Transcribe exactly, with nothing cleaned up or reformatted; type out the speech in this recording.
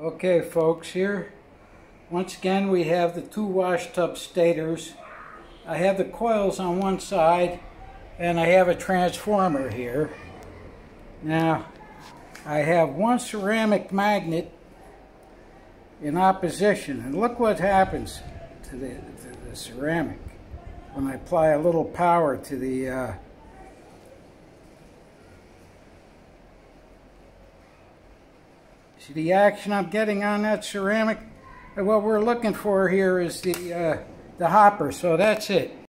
Okay folks, here once again we have the two wash tub stators. I have the coils on one side and I have a transformer here. Now I have one ceramic magnet in opposition, and look what happens to the, to the ceramic when I apply a little power to the uh, see the action I'm getting on that ceramic. And what we're looking for here is the uh, the hopper. So that's it.